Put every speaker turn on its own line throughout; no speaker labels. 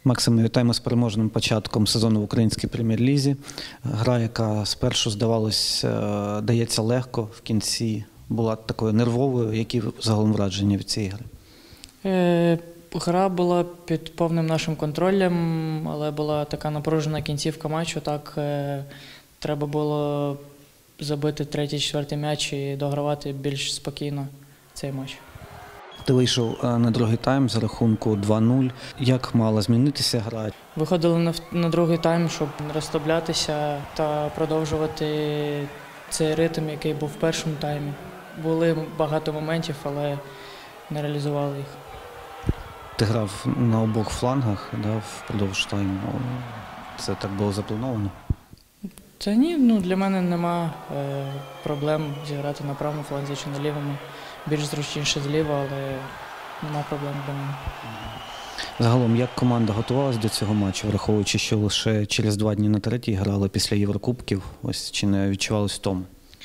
Максиме, вітаємо з переможним початком сезону в українській прем'єр-лізі. Гра, яка спершу, здавалось, дається легко, в кінці була такою нервовою. Які загалом враження від цієї гри?
Гра була під повним нашим контролем, але була така напружена кінцівка матчу. Так, треба було забити третій, четвертий м'яч і догравати більш спокійно цей матч.
Ти вийшов на другий тайм за рахунку 2-0. Як мала змінитися гра?
Виходили на другий тайм, щоб не розслаблятися та продовжувати цей ритм, який був в першому таймі. Були багато моментів, але не реалізували їх.
Ти грав на обох флангах, да, впродовж тайму. Це так було заплановано?
Та ні, для мене нема проблем зіграти на правому фланзі чи на лівому. Більш зручніше зліва, але нема проблем для мене.
Загалом, як команда готувалась до цього матчу, враховуючи, що лише через 2 дні на третій грали після Єврокубків, ось чи не відчувалось втому?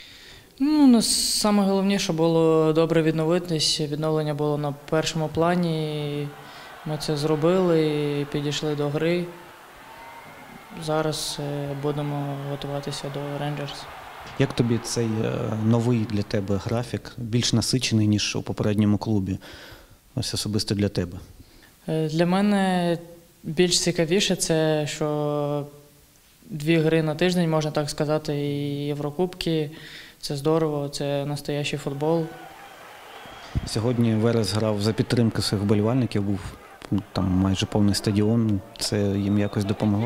Саме головніше було добре відновитись. Відновлення було на першому плані. Ми це зробили і підійшли до гри. Зараз будемо готуватися до Рейнджерс.
Як тобі цей новий для тебе графік, більш насичений, ніж у попередньому клубі, ось особисто для тебе?
Для мене більш цікавіше це, що 2 гри на тиждень, можна так сказати, і Єврокубки. Це здорово, це настоящий футбол.
Сьогодні Верес грав за підтримки своїх вболівальників, був там майже повний стадіон. Це їм якось допомогло?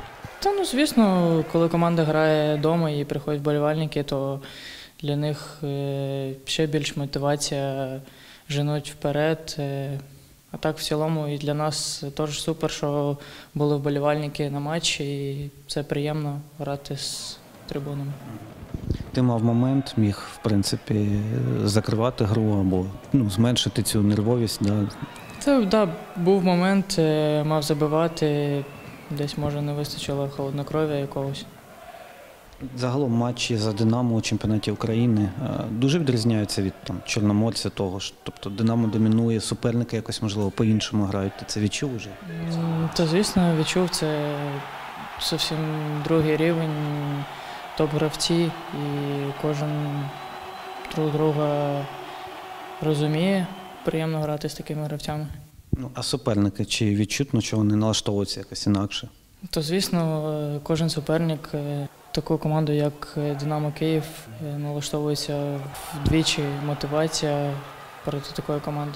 Звісно, коли команда грає вдома і приходять вболівальники, то для них ще більш мотивація женуть вперед. А так в цілому і для нас теж супер, що були вболівальники на матчі, і це приємно грати з трибунами.
Ти мав момент, міг, в принципі, закривати гру або зменшити цю нервовість. Да?
Це, був момент, мав забивати, десь, може, не вистачило холоднокров'я якогось.
Загалом матчі за «Динамо» у чемпіонаті України дуже відрізняються від Чорноморця того ж. Тобто «Динамо» домінує, суперники якось, можливо, по-іншому грають. Ти це відчув вже?
Та, звісно, відчув. Це зовсім другий рівень, топ-гравці, і кожен друг друга розуміє. Приємно грати з такими гравцями.
А суперники, чи відчутно, що вони налаштовуються якось інакше?
То, звісно, кожен суперник, таку команду, як «Динамо Київ», налаштовується вдвічі мотивація проти такої команди.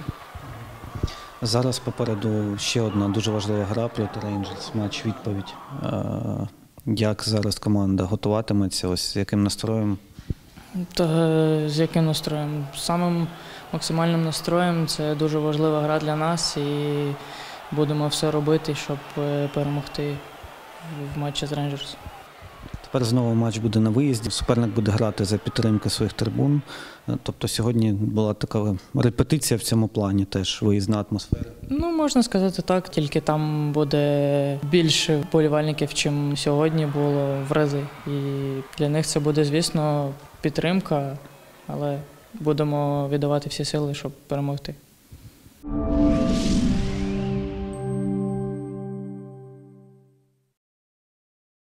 Зараз попереду ще одна дуже важлива гра проти Рейнджерс, матч-відповідь. Як зараз команда готуватиметься, ось з яким настроєм?
З яким настроєм? Самим максимальним настроєм. Це дуже важлива гра для нас і будемо все робити, щоб перемогти в матчі з Рейнджерс.
Тепер знову матч буде на виїзді. Суперник буде грати за підтримки своїх трибун. Тобто сьогодні була така репетиція в цьому плані, теж виїзна атмосфера.
Можна сказати так, тільки там буде більше вболівальників, чим сьогодні було в рази. І для них це буде, звісно, підтримка, але будемо віддавати всі сили, щоб перемогти.